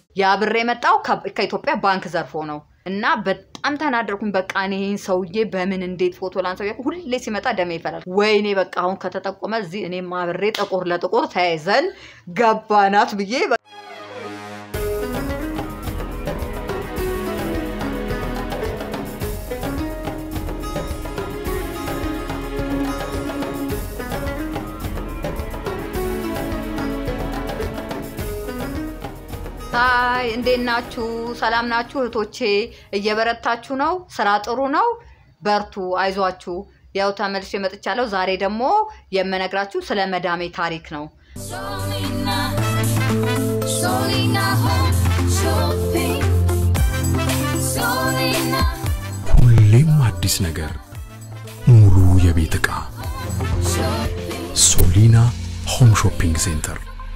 ያ ብር የመጣው ከኢትዮጵያ ባንክ ዘርፎ ነው እና በጣም ተናደርኩኝ በቃ እኔን ሰውዬ በምን እንዴት ፎቶ ላንሳው ያኩ ሁሌ ሲመጣ ደም ይፈላል ወይኔ በቃ አሁን ከተጠቆመ እዚ እኔ ማብሬ ጥቁር ለጥቁር ተያይዘን ገባናት ብዬ ሃይ እንዴናችሁ ሰላም ናችሁ እህቶቼ እየበረታችሁ ነው ስራ ጥሩ ነው በርቱ አይዟችሁ ያው ተመልሼ መጥቻለሁ ዛሬ ደግሞ የምነግራችሁ ስለ መዳሜ ታሪክ ነው ሁሌም አዲስ ነገር ሙሉ የቤት ዕቃ ሶሊና ሆም ሾፒንግ ሴንተር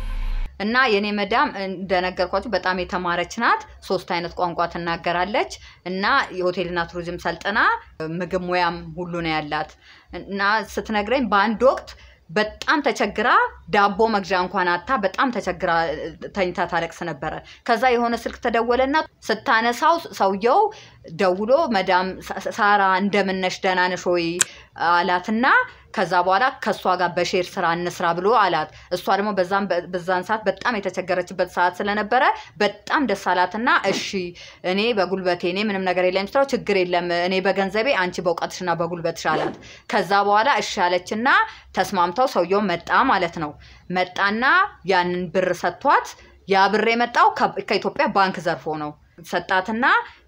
እና የኔ መዳም እንደነገርኳችሁ በጣም የተማረች ናት 3 አይነት ቋንቋ ትናገራለች እና የሆቴልና ቱሪዝም ሰልጠና ምግብ ሙያም ሁሉ ነው ያላት እና ስትነግረኝ በአንድ ወቅት በጣም ተቸግራ ዳቦ መግዣ እንኳን አጣ በጣም ተቸግራ ተኝታ ታለቅስ ነበር ከዛ የሆነ ስልክ ተደወለና ስታነሳው ሰውየው ደውሎ መዳም ሳራ እንደምነሽ ደናነሽ ወይ አላትና ከዛ በኋላ ከሷ ጋር በሼር ስራ እንስራ ብሎ አላት እሷ ደግሞ በዛን ሰዓት በጣም የተቸገረችበት ሰዓት ስለነበረ በጣም ደሳላትና እሺ እኔ በጉልበቴ እኔ ምንም ነገር የለም ስራው ችግር የለም እኔ በገንዘቤ አንቺ በእውቀትሽና በጉልበትሽ አላት ከዛ በኋላ እሺ አለችና ተስማምተው ሰውየው መጣ ማለት ነው መጣና ያንን ብር ሰጥቷት ያ ብር የመጣው ከኢትዮጵያ ባንክ ዘርፎ ነው ሰጣትና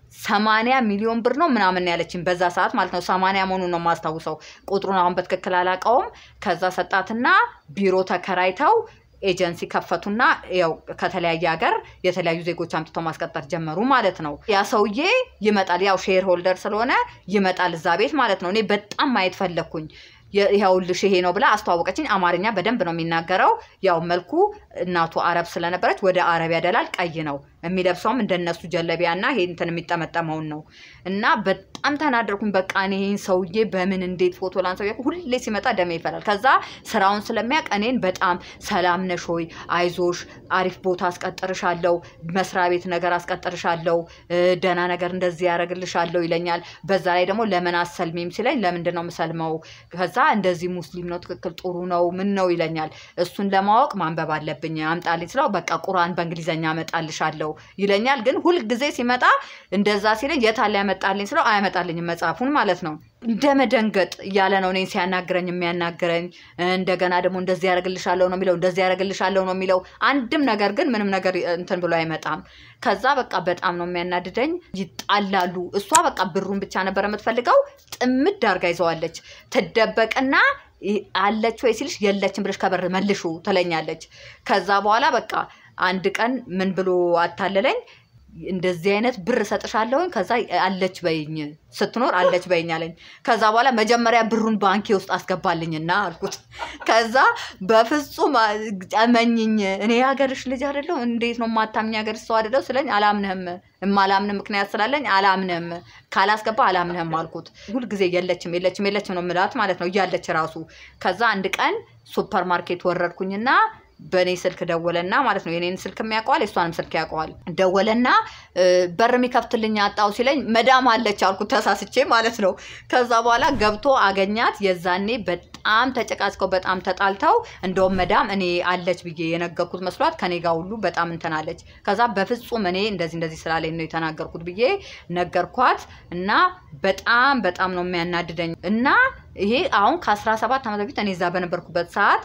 80 ሚሊዮን ብር ነው ምናምን ያለችን በዛ ሰዓት ማለት ነው 80 መሆኑን ነው ማስተዋውሰው ቁጥሩን አሁን በትክክል አላቀውም ከዛ ሰጣትና ቢሮ ተከራይተው ኤጀንሲ ከፈቱና ያው ከተለያየ ሀገር የተለያዩ ዜጎች አምጥተው ማስቀጠር ጀመሩ ማለት ነው ያ ሰውዬ ይመጣል ያው ሼር ሆልደር ስለሆነ ይመጣል እዛ ቤት ማለት ነው እኔ በጣም ማየት ፈለኩኝ ይሄውልሽ ይሄ ነው ብላ አስተዋወቀችኝ አማርኛ በደንብ ነው የሚናገረው ያው መልኩ እናቱ አረብ ስለነበረች ወደ አረብ ያደላል ቀይ ነው የሚለብሰውም እንደነሱ ጀለቢያና ይሄ እንትን የሚጠመጠመው ነው እና በጣም ተናደርኩኝ በቃ እኔን ሰውዬ በምን እንዴት ፎቶ ላንሳው ያኩ ሁሌ ሲመጣ ደም ይፈላል ከዛ ስራውን ስለሚያቀ እኔን በጣም ሰላም ነሽ ሆይ አይዞሽ አሪፍ ቦታ አስቀጥርሻለሁ መስሪያ ቤት ነገር አስቀጥርሻለሁ ደና ነገር እንደዚህ ያረግልሻለሁ ይለኛል በዛ ላይ ደግሞ ለምን አሰልሚም ሲለኝ ለምንድን ነው መሰልመው ከዛ እንደዚህ ሙስሊም ነው ትክክል ጥሩ ነው ምን ነው ይለኛል እሱን ለማወቅ ማንበብ አለብኝ አምጣልኝ ስለው በቃ ቁርአን በእንግሊዘኛ አመጣልሻለሁ ይለኛል ግን ሁሉ ጊዜ ሲመጣ እንደዛ ሲለኝ የታለ ያመጣልኝ ስለው አያመጣልኝ መጽሐፉን ማለት ነው እንደመደንገጥ ያለ ነው እኔን ሲያናግረኝ የሚያናግረኝ እንደገና ደግሞ እንደዚህ ያረግልሻለሁ ነው የሚለው እንደዚህ ያረግልሻለሁ ነው የሚለው አንድም ነገር ግን ምንም ነገር እንትን ብሎ አይመጣም ከዛ በቃ በጣም ነው የሚያናድደኝ ይጣላሉ እሷ በቃ ብሩን ብቻ ነበር የምትፈልገው ጥምድ ዳርጋ ይዘዋለች ተደበቀና አለች ወይ ሲልሽ የለችም ብለሽ ከበር መልሹ ተለኛለች ከዛ በኋላ በቃ አንድ ቀን ምን ብሎ አታለለኝ እንደዚህ አይነት ብር ሰጥሻለሁኝ ከዛ አለች በይኝ ስትኖር አለች በይኝ አለኝ ከዛ በኋላ መጀመሪያ ብሩን ባንኪ ውስጥ አስገባልኝና አልኩት ከዛ በፍጹም አመኝኝ እኔ ሀገርሽ ልጅ አይደለም እንዴት ነው ማታምኝ ሀገር ሰው አይደለም ስለኝ አላምነህም ማላምን ምክንያት ስላለኝ አላምነህም ካላስገባ አላምነህም አልኩት ሁሉ ጊዜ የለችም ነው ምላት ማለት ነው ያለች ራሱ ከዛ አንድ ቀን ሱፐርማርኬት ወረድኩኝና በኔ ስልክ ደወለና ማለት ነው የኔን ስልክ የሚያቋል እሷንም ስልክ ያቋል ደወለና በር የሚከፍትልኝ አጣው ሲለኝ መዳም አለች አልኩት ተሳስቼ ማለት ነው ከዛ በኋላ ገብቶ አገኛት የዛኔ በጣም ተጨቃጭቀው በጣም ተጣልተው እንደውም መዳም እኔ አለች ብዬ የነገርኩት መስሏት ከኔ ጋር ሁሉ በጣም እንተናለች ከዛ በፍጹም እኔ እንደዚህ ስላለኝ ነው የተናገርኩት ብዬ ነገርኳት እና በጣም ነው የሚያናድደኝ እና ይሄ አሁን ከ17 አመት በፊት እኔ እዛ በነበርኩበት ሰዓት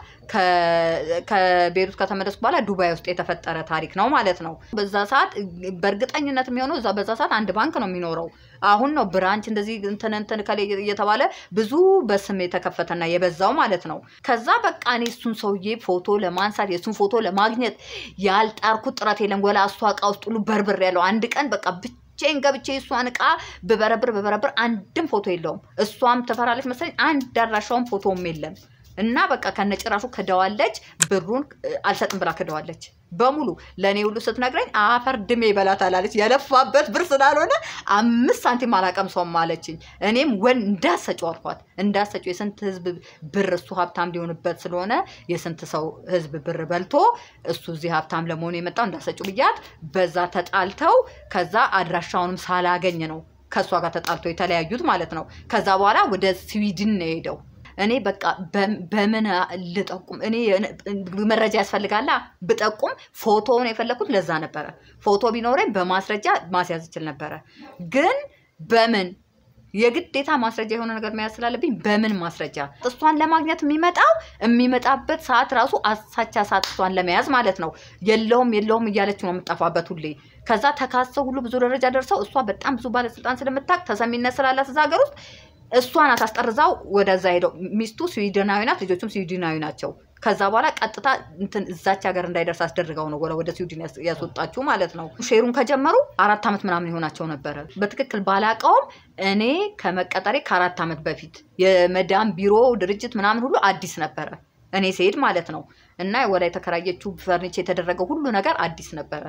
ከቤሩት ከተመለስኩ በኋላ ዱባይ ውስጥ የተፈጠረ ታሪክ ነው ማለት ነው በዛ ሰዓት በእርግጠኝነት የሚሆነው በዛ ሰዓት አንድ ባንክ ነው የሚኖረው አሁን ነው ብራንች እንደዚህ እንትን ከለ እየተባለ ብዙ በስም የተከፈተና የበዛው ማለት ነው ከዛ በቃ እኔ እሱን ሰውዬ ፎቶ ለማንሳት የሱን ፎቶ ለማግኘት ያልጣርኩት ጥረት የለም ወላ አስተዋቃ ውስጥ ሁሉ በርብር ያለው አንድ ቀን በቃ ቼን ገብቼ እሷን ቃ በበረብር አንድም ፎቶ የለውም እሷም ተፈራለች መሰለኝ አንድ ዳራሻውን ፎቶም የለም እና በቃ ከነጭራሹ ከደዋለች ብሩን አልሰጥም ብላ ከደዋለች በሙሉ ለኔ ሁሉ ስትነግረኝ አፈር ድሜ ይበላታል አለች ያለፋበት ብር ስላልሆነ 5 ሳንቲም አላቀምሰው ማለችኝ እኔም ወን እንዳሰጨው አልኳት እንዳሰጨው የስንት ህዝብ ብር እሱ ሀብታም ሊሆንበት ስለሆነ የስንት ሰው ህዝብ ብር በልቶ እሱ እዚህ ሀብታም ለመሆን የመጣው እንዳሰጨው ብያት በዛ ተጣልተው ከዛ አድራሻውንም ሳላገኝ ነው ከሷ ጋር ተጣልቶ የተለያዩት ማለት ነው ከዛ በኋላ ወደ ስዊድን ነው ሄደው እኔ በቃ በምን ልጠቁም እኔ መረጃ ያስፈልጋላ ብጠቁም ፎቶውን የፈለኩት ለዛ ነበር ፎቶ ቢኖረኝ በማስረጃ ማስያዝ ይችላል ነበር ግን በምን የግዴታ ማስረጃ የሆነ ነገር መያዝ ስላለብኝ በምን ማስረጃ እሷን ለማግኘት የሚመጣበት ሰዓት ራሱ አሳቻ ሰዓት እሷን ለመያዝ ማለት ነው የለውም እያለች ነው የምጠፋበት ሁሌ ከዛ ተካሰው ሁሉ ብዙ ደረጃ ደርሰው እሷ በጣም ብዙ ባለስልጣን ስለምታክ ተሰሚነት ስላላት ዛገር ውስጥ እሷን አታስጠርዛው ወደዛ ሄደው ሚስቱ ስዊድናዊ ናት ልጆቹም ስዊድናዊ ናቸው ከዛ በኋላ ቀጥታ እንትን እዛች ሀገር እንዳይደርስ አስደርጋው ነው ወደ ስዊድን ያስወጣችሁ ማለት ነው ሼሩን ከጀመሩ 4 አመት ምናምን ይሆናቸው ነበር በትክክል ባላቀውም እኔ ከመቀጠሬ ከ4 አመት በፊት የመዳም ቢሮ ድርጅት ምናምን ሁሉ አዲስ ነበር እኔ ሲሄድ ማለት ነው እና ወደ ተከራየችው ፈርኒቸር የተደረገው ሁሉ ነገር አዲስ ነበር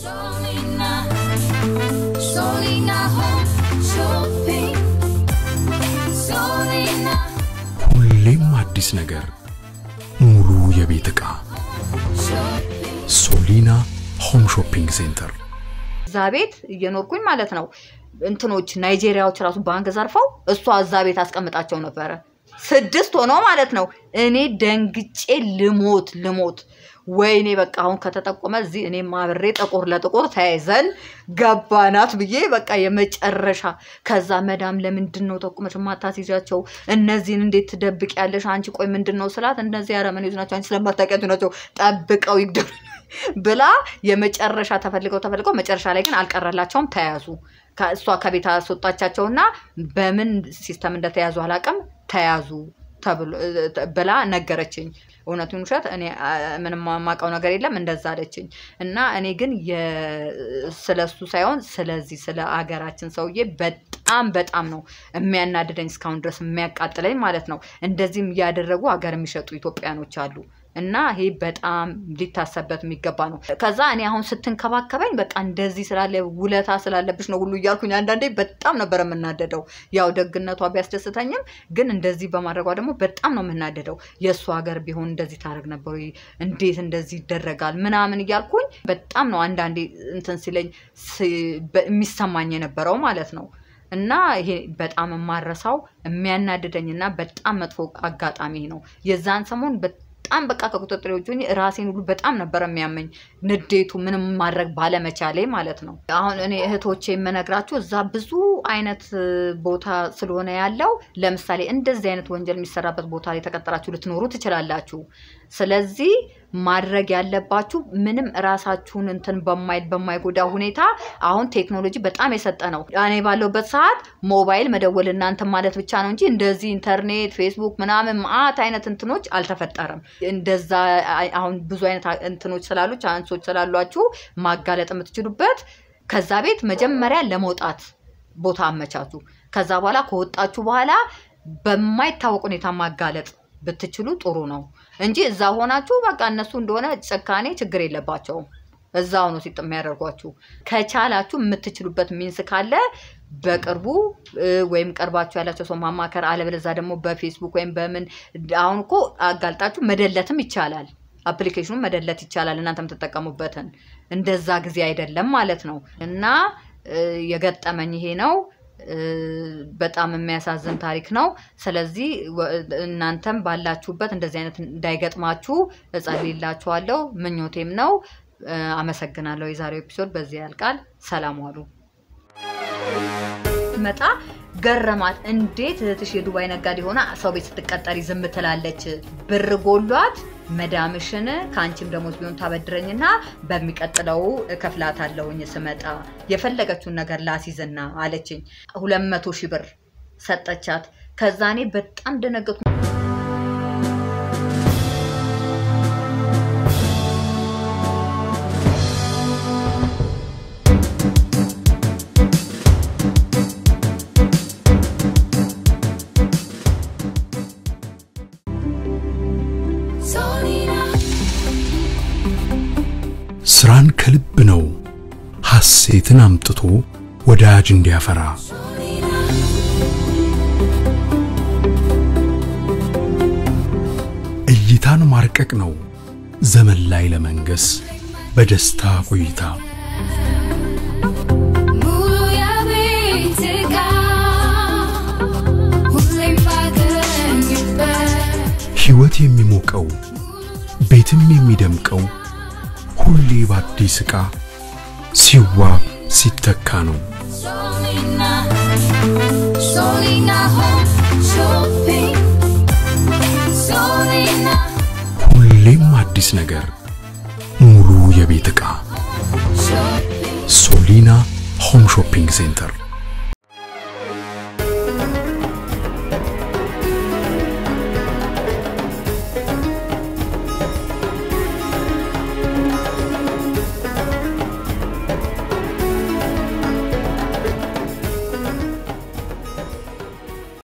ሶሊና ሆም ሾፒንግ ሁሌም አዲስ ነገር ሙሉ የቤት ዕቃ ሶሊና ሆም ሾፒንግ ሴንተር ዛቤት እየኖርኩኝ ማለት ነው እንትኖች ናይጄሪያዎች ራሱ ባንክ ዘርፈው እሷ ዛቤት አስቀምጣቸው ነበር 6 ሆኖ ማለት ነው እኔ ደንግጬ ልሞት ወይኔ በቃ አሁን ከተጠቆመ እዚ እኔ ማብሬ ጥቁር ለጥቁር ተያይዘን ገባናት ብዬ በቃ የመጨረሻ ከዛ መዳም ለምንድነው ተቆመሽ ማታሲዛቸው እነዚህን እንዴት ትደብቅ ያለሽ አንቺ ቆይ ምንድነው ስላት እነዚህ አረመኔዎች ናቸው አንቺ ስለማታቀቱ ናቸው ጠብቀው ይግደሉ ብላ የመጨረሻ ተፈልገው መጨረሻ ላይ ግን አልቀረላቸውም ተያዙ ከእሷ ከቤት አስወጣቻቸውና በምን ሲስተም እንደተያዙ አላቀም ተያዙ ብላ ነገረችኝ እውነቱን ውሸት እኔ ምንም ማቀው ነገር የለም እንደዛ አለችኝ እና እኔ ግን ስለሱ ሳይሆን ስለዚህ ስለ አገራችን ሰውዬ በጣም ነው የሚያናድደኝ እስካሁን ድረስ የሚያቃጥለኝ ማለት ነው እንደዚህም ያደረጉ አገር የሚሸጡ ኢትዮጵያኖች አሉ እና ይሄ በጣም ሊታሰበት የሚገባ ነው ከዛ እኔ አሁን ስትንከባከበኝ በቃ እንደዚህ ስላለ ውለታ ስላለብሽ ነው ሁሉ ይያልኩኝ አንዳንዴ በጣም ነበር የምናደደው ያው ደግነቷ ቢያስደስተኝም ግን እንደዚህ በማድረጓ ደግሞ በጣም ነው የምናደደው የሷ ሀገር ቢሆን እንደዚህ ታረግ ነበር እንዴት እንደዚህ ይደረጋል ምናምን ይያልኩኝ በጣም ነው አንዳንዴ እንትን ሲለኝ የሚሰማኝ የነበረው ማለት ነው እና ይሄ በጣም ማረሳው የሚያናድደኝና በጣም መጥፎ አጋጣሚ ነው የዛን ሰሞን በጣም በቃ ከቁጥጥሬዎች ሆኜ ራሴን ሁሉ በጣም ነበር የሚያመኝ ንዴቱ ምንም ማድረግ ባለመቻሌ ማለት ነው አሁን እኔ እህቶቼ የምነግራችሁ እዛ ብዙ አይነት ቦታ ስለሆነ ያለው ለምሳሌ እንደዚህ አይነት ወንጀል የሚሰራበት ቦታ ላይ ተቀጥራችሁ ልትኖሩ ትችላላችሁ ስለዚህ ማድረግ ያለባችሁ ምንም ራሳችሁን እንትን በማይጎዳ ሁኔታ አሁን ቴክኖሎጂ በጣም የሰጠ ነው እኔ ባለውበት ሰዓት ሞባይል መደወል እናንተ ማለት ብቻ ነው እንጂ እንደዚህ ኢንተርኔት ፌስቡክ ምናምን ማአት አይነት እንትኖች አልተፈጠረም እንደዛ አሁን ብዙ አይነት እንትኖች ስላሉ ቻንሶች ስላሏችሁ ማጋለጥ የምትችሉበት ከዛ ቤት መጀመሪያ ለመውጣት ቦታ አመቻቹ ከዛ በኋላ ከወጣችሁ በኋላ በማይታወቅ ሁኔታ ማጋለጥ ብትችሉ ጥሩ ነው እንጂ እዛ ሆናችሁ በቃ እነሱ እንደሆነ ጨካኔ ችግር የለባቸው እዛው ነው ሲጥም ያደርጓችሁ ከቻላችሁ የምትችሉበት ሚንስ ካለ በቅርቡ ወይም ቀርባችሁ ያላችሁ ሰው ማማከር አለበለዛ ደግሞ በፌስቡክ ወይም በምን አሁን እኮ አጋልጣችሁ መደለትም ይቻላል አፕሊኬሽኑን መደለት ይቻላል እናንተም ተጠቀሙበትን እንደዛ ጊዜ አይደለም ማለት ነው እና የገጠመኝ ይሄ ነው በጣም የሚያሳዝን ታሪክ ነው ስለዚህ እናንተም ባላችሁበት እንደዚህ አይነት እንዳይገጥማችሁ እጸልይላችኋለሁ ምኞቴም ነው አመሰግናለሁ የዛሬው ኤፒሶድ በዚህ ያልቃል ሰላም ዋሉ መጣ ገረማት እንዴት እህትሽ የዱባይ ነጋዴ ሆና ሰው ቤት ስትቀጠሪ ዝም ትላለች ብር ጎሏት መዳምሽን ካንቺም ደሞዝ ቢሆን ታበድረኝና በሚቀጥለው ከፍላታለሁኝ ስመጣ የፈለገችውን ነገር ላሲዝና አለችኝ 200,000 ብር ሰጠቻት ከዛኔ በጣም ደነገጥኩ ሐሴትን አምጥቶ ወዳጅ እንዲያፈራ እይታን ማርቀቅ ነው ዘመን ላይ ለመንገስ በደስታ ቆይታ ሕይወት የሚሞቀው ቤትም የሚደምቀው ሁሌ በአዲስ ዕቃ ሲዋብ ሲተካ ነው ሁሌም አዲስ ነገር ሙሉ የቤት ዕቃ ሶሊና ሆም ሾፒንግ ሴንተር